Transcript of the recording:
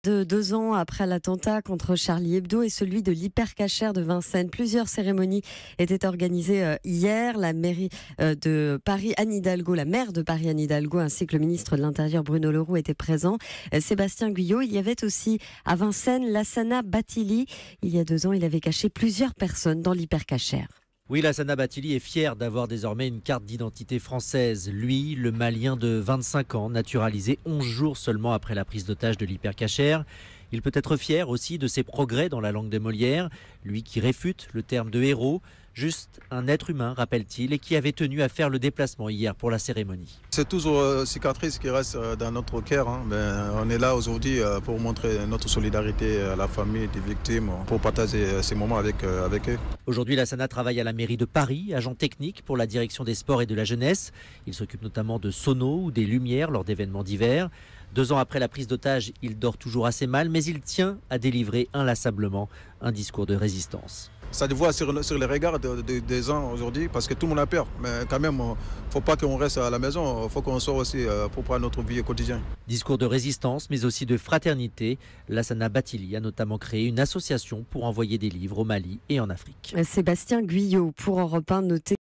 de 2 ans après l'attentat contre Charlie Hebdo et celui de l'Hypercacher de Vincennes. Plusieurs cérémonies étaient organisées hier. La mairie de Paris, Anne Hidalgo, la maire de Paris, Anne Hidalgo, ainsi que le ministre de l'Intérieur, Bruno Le Roux, étaient présents. Sébastien Guyot, il y avait aussi à Vincennes Lassana Bathily. Il y a 2 ans, il avait caché plusieurs personnes dans l'Hypercacher. Oui, Lassana Bathily est fier d'avoir désormais une carte d'identité française. Lui, le Malien de 25 ans, naturalisé 11 jours seulement après la prise d'otage de l'Hypercacher. Il peut être fier aussi de ses progrès dans la langue de Molière, lui qui réfute le terme de héros, juste un être humain, rappelle-t-il, et qui avait tenu à faire le déplacement hier pour la cérémonie. C'est toujours cicatrice qui reste dans notre cœur. On est là aujourd'hui pour montrer notre solidarité à la famille des victimes, pour partager ces moments avec eux. Aujourd'hui, Lassana travaille à la mairie de Paris, agent technique pour la direction des sports et de la jeunesse. Il s'occupe notamment de sonos ou des lumières lors d'événements divers. 2 ans après la prise d'otage, il dort toujours assez mal, mais il tient à délivrer inlassablement un discours de résistance. Ça se voit sur les regards des gens aujourd'hui parce que tout le monde a peur. Mais quand même, il ne faut pas qu'on reste à la maison, il faut qu'on sorte aussi pour prendre notre vie quotidienne. Discours de résistance, mais aussi de fraternité. Lassana Bathily a notamment créé une association pour envoyer des livres au Mali et en Afrique. Sébastien Guyot pour Europe 1, noté